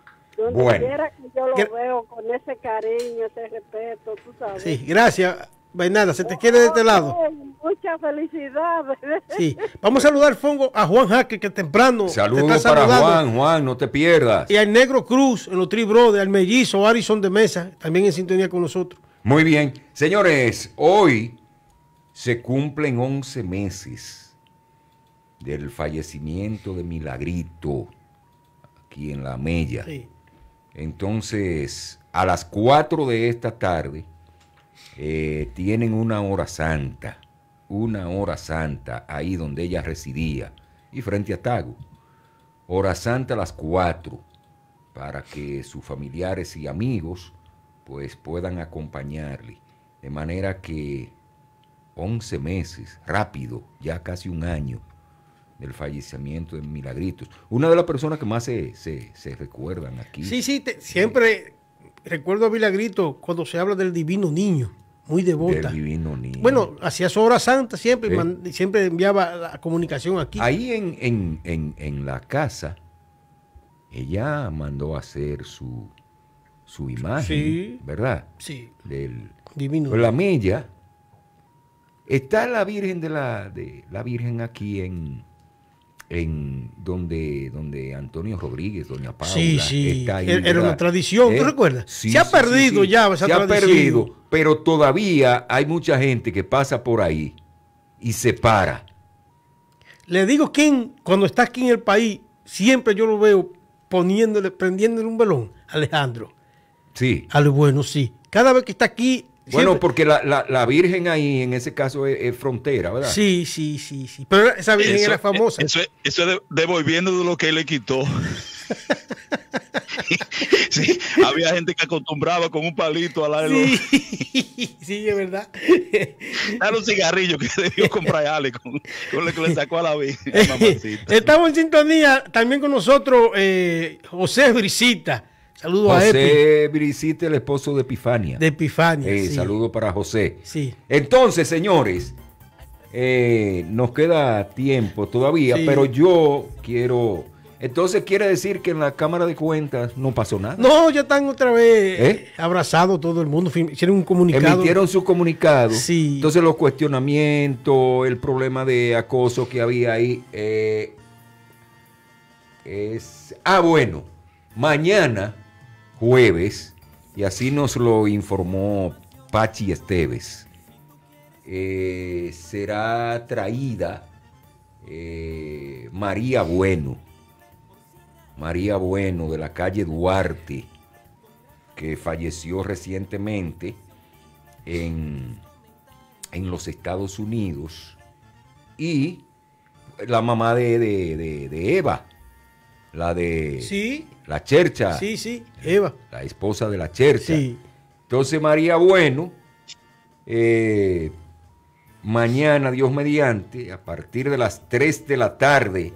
donde bueno. quiera que yo lo veo con ese cariño, ese respeto, tú sabes. Sí, gracias. Bernarda, se te quiere de este lado. Muchas felicidades. Sí, vamos a saludar Fongo a Juan Jaque, que temprano. Saludos para Juan, Juan, no te pierdas. Y al Negro Cruz, en los Tri Brothers, al Mellizo, Arison de Mesa, también en sintonía con nosotros. Muy bien. Señores, hoy se cumplen once meses del fallecimiento de Milagrito, aquí en La Mella. Sí. Entonces, a las cuatro de esta tarde, eh, tienen una hora santa, una hora santa ahí donde ella residía y frente a Tago. Hora santa a las cuatro, para que sus familiares y amigos pues puedan acompañarle. De manera que once meses, rápido, ya casi un año del fallecimiento de Milagritos. Una de las personas que más se, se, se recuerdan aquí. Sí, sí, te, siempre recuerdo a Milagrito cuando se habla del Divino Niño, muy devota. Del Divino Niño. Bueno, hacía su hora santa siempre, ¿Eh? y man, siempre enviaba la comunicación aquí. Ahí en, en, en, en la casa, ella mandó a hacer su, su imagen, Sí. ¿verdad? Sí. Del Divino. Pues la Mella. Está la Virgen de la, de la Virgen aquí en, en donde, donde Antonio Rodríguez, doña Paula, Sí, sí. está ahí, Era ¿verdad? una tradición, ¿tú ¿Eh? recuerdas? Sí, Se ha sí, perdido sí, sí. ya esa Se ha tradición. perdido, pero todavía hay mucha gente que pasa por ahí y se para. Le digo quién, cuando está aquí en el país, siempre yo lo veo poniéndole, prendiéndole un velón, Alejandro. Sí. A lo bueno, sí. Cada vez que está aquí. Bueno, siempre- porque la, la, la Virgen ahí en ese caso es, es frontera, ¿verdad? Sí, sí, sí, sí. Pero esa Virgen Eso- era famosa. Eso, es- eso es de- devolviendo de lo que él le quitó. Sí, había gente que acostumbraba con un palito a la Sí, sí, es verdad. Dale un cigarrillo que debió comprar Ale con, con lo que le sacó a la Virgen. Mamacita. Estamos en sintonía también con nosotros eh, José Brisita. Saludos a Epi. José Bricite, el esposo de Epifania. De Epifania. Eh, sí. Saludo para José. Sí. Entonces, señores, eh, nos queda tiempo todavía, Sí. pero yo quiero... Entonces quiere decir que en la Cámara de Cuentas no pasó nada. No, ya están otra vez ¿Eh? abrazados todo el mundo. Firm- Hicieron un comunicado. Emitieron su comunicado. Sí. Entonces los cuestionamientos, el problema de acoso que había ahí. eh, es... Ah, bueno. Mañana, jueves, y así nos lo informó Pachi Esteves, eh, será traída eh, María Bueno. María Bueno, de la calle Duarte, que falleció recientemente en, en los Estados Unidos, y la mamá de, de, de, de Eva, la de Sí. la Chercha, Sí, sí, Eva. la esposa de la Chercha. Sí. Entonces María Bueno, eh, mañana, Dios mediante, a partir de las tres de la tarde,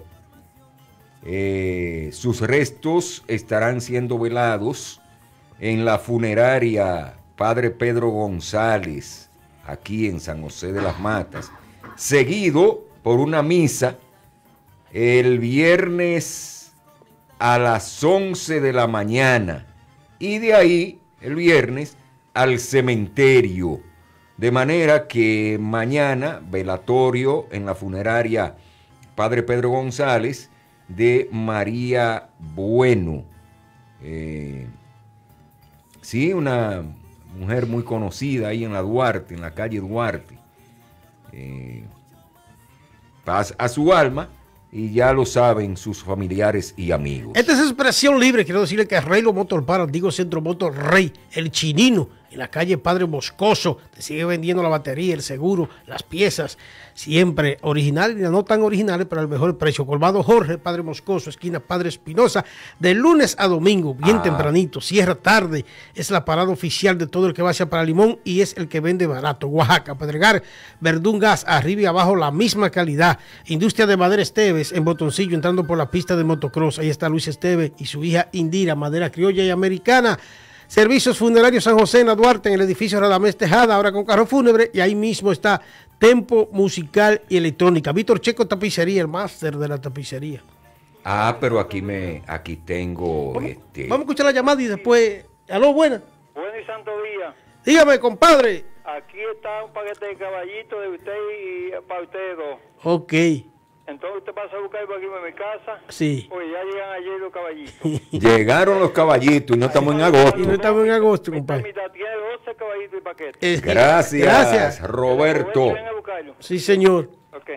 Eh, sus restos estarán siendo velados en la funeraria Padre Pedro González, aquí en San José de las Matas, seguido por una misa el viernes a las once de la mañana, y de ahí el viernes al cementerio, de manera que mañana velatorio en la funeraria Padre Pedro González de María Bueno. Eh, sí, una mujer muy conocida ahí en la Duarte, en la calle Duarte. Eh, paz a su alma, y ya lo saben sus familiares y amigos. Esta es Expresión Libre. Quiero decirle que Reylo Motor Para, digo Centro Motor Rey, el Chinino, en la calle Padre Moscoso, te sigue vendiendo la batería, el seguro, las piezas, siempre originales y no tan originales, pero al mejor precio. Colmado Jorge, Padre Moscoso, esquina Padre Espinosa, de lunes a domingo, bien Ah. tempranito, cierra tarde. Es la parada oficial de todo el que va hacia para Limón y es el que vende barato. Oaxaca, Pedregal, Verdún Gas, arriba y abajo la misma calidad. Industria de Madera Esteves, en Botoncillo, entrando por la pista de motocross. Ahí está Luis Esteves y su hija Indira, madera criolla y americana. Servicios Funerarios San José en la Duarte, en el edificio Radamés Tejada, ahora con carro fúnebre, y ahí mismo está Tempo Musical y Electrónica. Víctor Checo Tapicería, el máster de la tapicería. Ah, pero aquí me, aquí tengo este. Vamos a escuchar la llamada y después. Aló, buena. Buen y santo día. Dígame, compadre. Aquí está un paquete de caballito de usted y para ustedes dos. Ok. Entonces usted pasa a buscar por aquí en mi casa. Sí. Pues ya llegan ayer los caballitos. Llegaron los caballitos y no estamos en agosto. Y no estamos en agosto, compadre. Tiene doce caballitos y paquete. Eh, Gracias, gracias. Roberto. Sí, señor. Ok.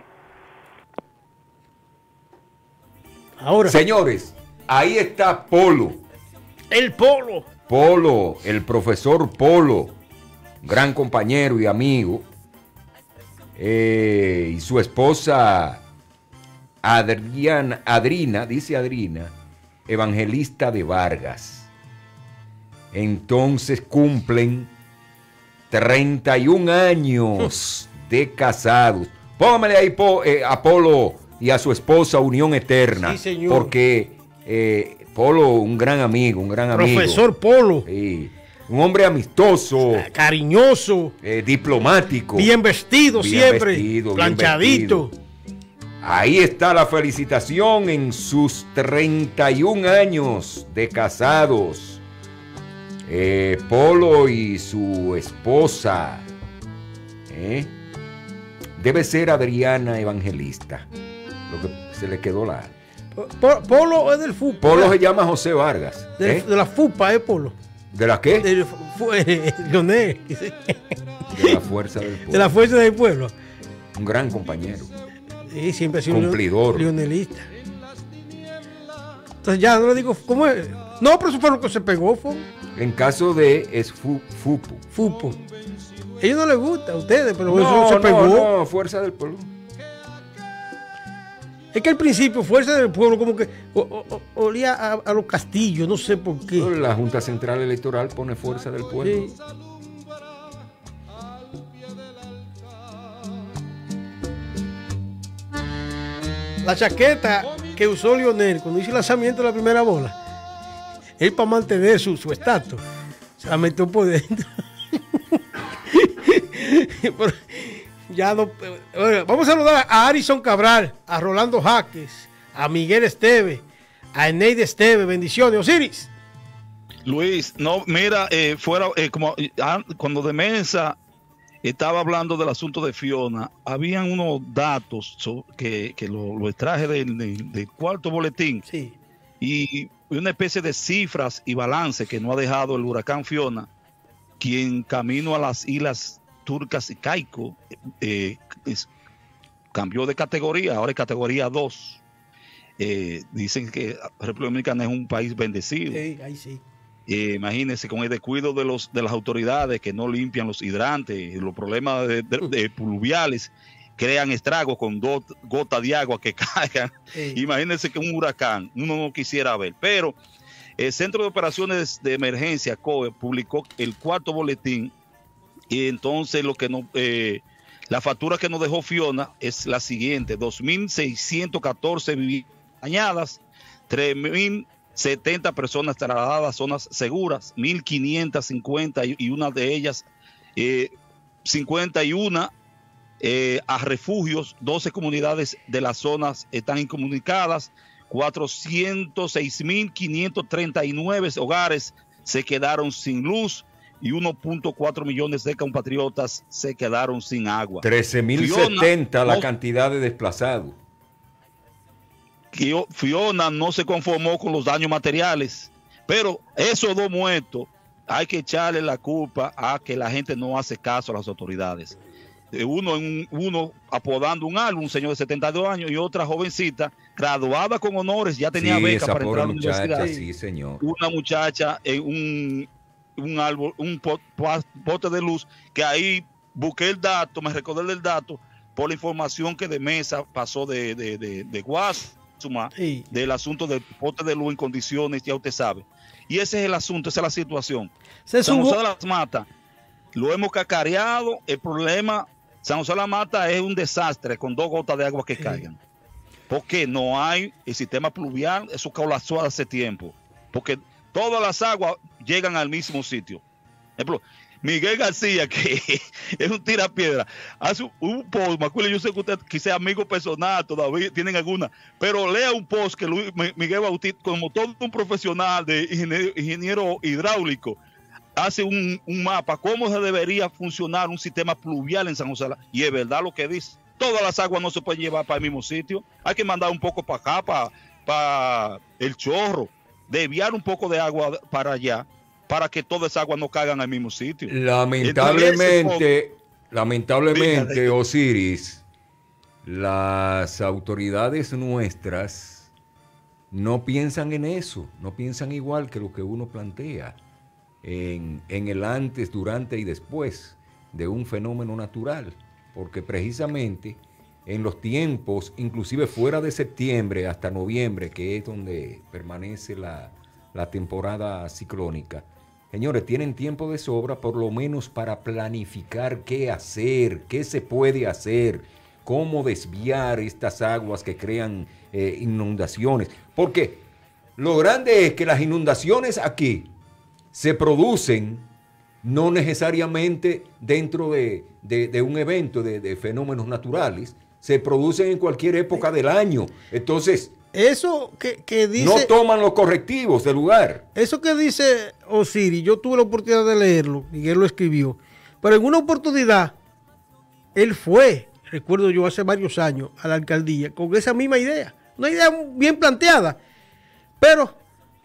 Ahora. Señores, ahí está Polo. El Polo. Polo, el profesor Polo, gran compañero y amigo. Eh, y su esposa Adriana, Adrina, dice Adrina, Evangelista de Vargas. Entonces cumplen treinta y un años de casados. Póngamele ahí po, eh, a Polo y a su esposa Unión Eterna. Sí, señor. Porque eh, Polo, un gran amigo, un gran amigo. Profesor Polo. Sí. Un hombre amistoso. Cariñoso. Eh, diplomático. Bien vestido bien siempre. Vestido, planchadito. Bien Ahí está la felicitación en sus treinta y un años de casados. Eh, Polo y su esposa. ¿eh? Debe ser Adriana Evangelista. Lo que se le quedó la... Polo es del FUPA. Polo se llama José Vargas. De, ¿eh? de la FUPA, ¿eh, Polo? ¿De la qué? De, fue, Leonel. De la fuerza del pueblo. De la fuerza del pueblo. Un gran compañero. Sí, siempre ha sido cumplidor. Leonelista. Entonces ya no le digo, ¿cómo es? No, pero eso fue lo que se pegó, fue. En caso de es fu, Fupo. Fupo. A ellos no les gusta, a ustedes, pero no, eso se pegó. No, no, fuerza del pueblo. Es que al principio, fuerza del pueblo, como que o, o, olía a, a los castillos, no sé por qué. La Junta Central Electoral pone fuerza del pueblo. Sí. La chaqueta que usó Lionel cuando hizo el lanzamiento de la primera bola, él para mantener su su estatus, se la metió por dentro. Pero, ya no, vamos a saludar a Arison Cabral, a Rolando Jaques, a Miguel Esteve, a Eneide Esteve. Bendiciones, Osiris. Luis, no, mira, eh, fuera, eh, como ah, cuando de Mesa estaba hablando del asunto de Fiona, habían unos datos so, que, que lo, lo extraje del, del, del cuarto boletín. Sí. Y una especie de cifras y balance que no ha dejado el huracán Fiona, quien camino a las islas Turcas y Caico eh, es, cambió de categoría, ahora es categoría dos. Eh, dicen que República Dominicana es un país bendecido. Sí, ahí sí. Eh, imagínense con el descuido de los de las autoridades que no limpian los hidrantes, los problemas de, de, de pluviales crean estragos con dos gotas de agua que caigan. Sí. Imagínense que un huracán uno no quisiera ver, pero el Centro de Operaciones de Emergencia, C O E, publicó el cuarto boletín y entonces lo que no, eh, la factura que nos dejó Fiona es la siguiente: dos mil seiscientos catorce viviendas dañadas, tres mil setenta personas trasladadas a zonas seguras, mil quinientas cincuenta y una de ellas, eh, cincuenta y una eh, a refugios, doce comunidades de las zonas están incomunicadas, cuatrocientos seis mil quinientos treinta y nueve hogares se quedaron sin luz y uno punto cuatro millones de compatriotas se quedaron sin agua. trece mil setenta la cantidad de desplazados. Fiona no se conformó con los daños materiales, pero esos dos muertos hay que echarle la culpa a que la gente no hace caso a las autoridades. Uno, uno apodando un álbum, un señor de setenta y dos años, y otra jovencita graduada con honores, ya tenía sí, beca esa para entrar a la muchacha, universidad. Sí, señor. Una muchacha en un, un árbol, un pot, pote de luz, que ahí busqué el dato, me recordé del dato por la información que de Mesa pasó de, de, de, de Guas. Sí. Del asunto del pote de luz en condiciones, ya usted sabe. Y ese es el asunto, esa es la situación. Se San José de las Matas lo hemos cacareado. El problema, San José de las Matas es un desastre con dos gotas de agua que sí. caigan. Porque no hay el sistema pluvial, eso colapsó hace tiempo. Porque todas las aguas llegan al mismo sitio. Ejemplo, Miguel García, que es un tirapiedra, hace un post, me acuerdo, yo sé que usted quizá amigo personal, todavía tienen alguna, pero lea un post que Luis, Miguel Bautista, como todo un profesional de ingeniero, ingeniero hidráulico, hace un, un mapa cómo se debería funcionar un sistema pluvial en San José. Y es verdad lo que dice. Todas las aguas no se pueden llevar para el mismo sitio. Hay que mandar un poco para acá, para, para el Chorro, desviar un poco de agua para allá, para que toda esa agua no caiga en el mismo sitio. Lamentablemente, Entonces, lamentablemente, dígale. Osiris, las autoridades nuestras no piensan en eso, no piensan igual que lo que uno plantea en, en el antes, durante y después de un fenómeno natural, porque precisamente en los tiempos, inclusive fuera de septiembre hasta noviembre, que es donde permanece la, la temporada ciclónica, señores, tienen tiempo de sobra por lo menos para planificar qué hacer, qué se puede hacer, cómo desviar estas aguas que crean eh, inundaciones. Porque lo grande es que las inundaciones aquí se producen no necesariamente dentro de, de, de un evento de, de fenómenos naturales, se producen en cualquier época del año. Entonces, eso que, que dice, no toman los correctivos del lugar. Eso que dice Osiris, yo tuve la oportunidad de leerlo, Miguel lo escribió, pero en una oportunidad, él fue, recuerdo yo hace varios años, a la alcaldía con esa misma idea, una idea bien planteada, pero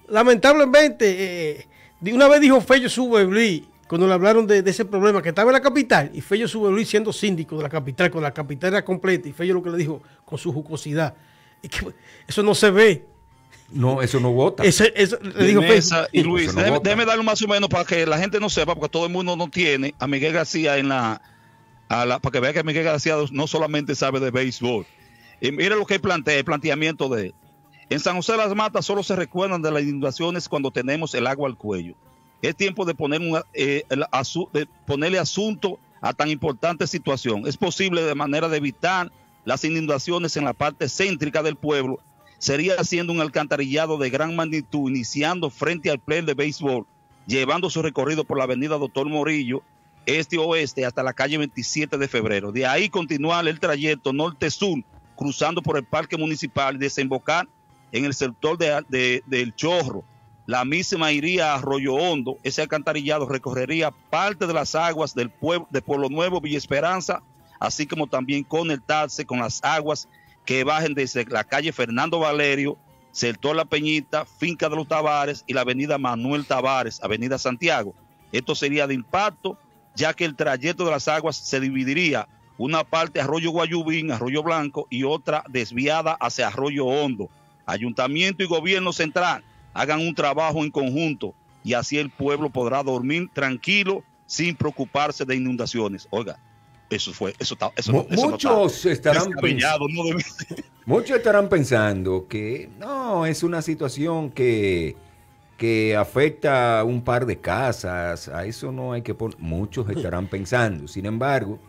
lamentablemente, eh, de una vez dijo Fello Subeblí, cuando le hablaron de, de ese problema, que estaba en la capital, y Fello Subeblí siendo síndico de la capital, con la capital era completa, y Fello lo que le dijo con su jocosidad, y que eso no se ve. No, eso no vota. Ese, eso, le dijo Mesa, y Luis, no déjeme, déjeme darle más o menos para que la gente no sepa, porque todo el mundo no tiene a Miguel García en la, a la para que vea que Miguel García no solamente sabe de béisbol. Y mire lo que él plantea, el planteamiento de él. En San José de las Matas solo se recuerdan de las inundaciones cuando tenemos el agua al cuello. Es tiempo de, poner una, eh, el asu de ponerle asunto a tan importante situación. Es posible de manera de evitar las inundaciones en la parte céntrica del pueblo. Sería haciendo un alcantarillado de gran magnitud, iniciando frente al play de béisbol, llevando su recorrido por la avenida Doctor Morillo, este-oeste, hasta la calle veintisiete de febrero. De ahí continuar el trayecto norte-sur, cruzando por el parque municipal y desembocar en el sector de, de, del Chorro. La misma iría a Arroyo Hondo. Ese alcantarillado recorrería parte de las aguas del pueblo de Pueblo Nuevo, Villa Esperanza, así como también conectarse con las aguas que bajen desde la calle Fernando Valerio, sector La Peñita, Finca de los Tavares y la avenida Manuel Tavares, avenida Santiago. Esto sería de impacto, ya que el trayecto de las aguas se dividiría, una parte Arroyo Guayubín, Arroyo Blanco, y otra desviada hacia Arroyo Hondo. Ayuntamiento y gobierno central hagan un trabajo en conjunto y así el pueblo podrá dormir tranquilo sin preocuparse de inundaciones. Oiga, eso fue, eso está, eso, M eso muchos no está estarán pensando, no debe... muchos estarán pensando que no es una situación que que afecta a un par de casas, a eso no hay que poner, muchos estarán pensando. Sin embargo,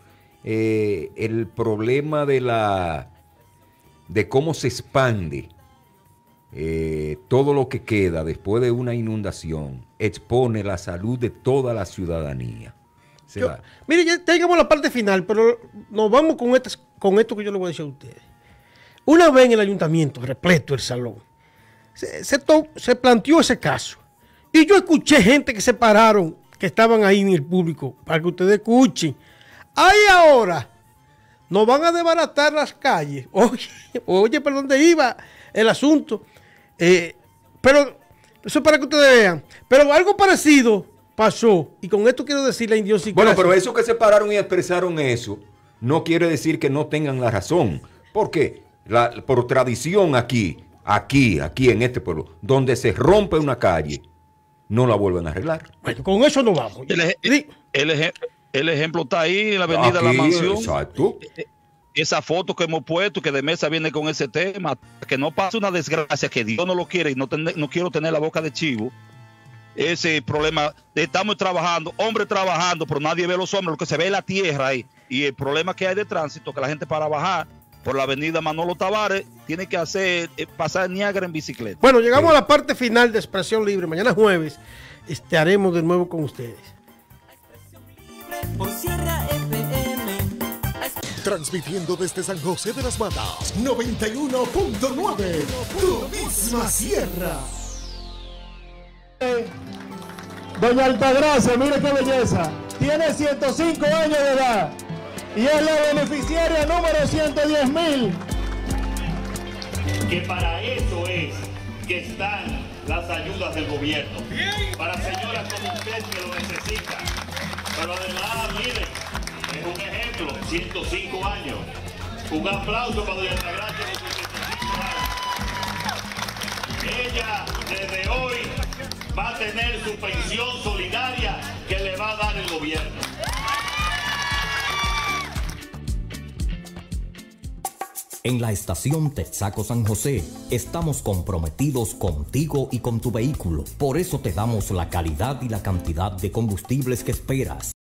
eh, el problema de la de cómo se expande Eh, todo lo que queda después de una inundación expone la salud de toda la ciudadanía. Se yo, mire, ya tengamos la parte final, pero nos vamos con, estas, con esto que yo le voy a decir a ustedes. Una vez en el ayuntamiento, repleto el salón, se, se, to, se planteó ese caso. Y yo escuché gente que se pararon, que estaban ahí en el público, para que ustedes escuchen. Ahí ahora nos van a desbaratar las calles. Oye, oye, ¿por dónde iba el asunto? Eh, pero eso es para que ustedes vean. Pero algo parecido pasó. Y con esto quiero decir la idiosincrasia. Bueno, pero eso que se pararon y expresaron eso no quiere decir que no tengan la razón. Porque la, por tradición aquí, aquí, aquí en este pueblo, donde se rompe una calle, no la vuelven a arreglar. Bueno, con eso no vamos. El, el, el, el ejemplo está ahí en la avenida aquí, La Mansión. Exacto. Esa foto que hemos puesto, que de Mesa viene con ese tema, que no pase una desgracia, que Dios no lo quiere y no, ten, no quiero tener la boca de chivo. Ese problema, estamos trabajando, hombres trabajando, pero nadie ve los hombres, lo que se ve es la tierra ahí. Y el problema que hay de tránsito, que la gente para bajar por la avenida Manolo Tavares, tiene que hacer, eh, pasar Niágara en bicicleta. Bueno, llegamos sí. a la parte final de Expresión Libre. Mañana jueves estaremos de nuevo con ustedes. Por Sierra F M. Transmitiendo desde San José de las Matas, noventa y uno punto nueve, tu misma sierra. Doña Altagracia, mire qué belleza. Tiene ciento cinco años de edad y es la beneficiaria número ciento diez mil. Que para eso es que están las ayudas del gobierno. Para señoras como usted que lo necesitan. Pero además, miren, es un ejemplo, ciento cinco años. Un aplauso para doña Altagracia de sus ciento cinco años. Ella, desde hoy, va a tener su pensión solidaria que le va a dar el gobierno. En la estación Texaco San José estamos comprometidos contigo y con tu vehículo. Por eso te damos la calidad y la cantidad de combustibles que esperas.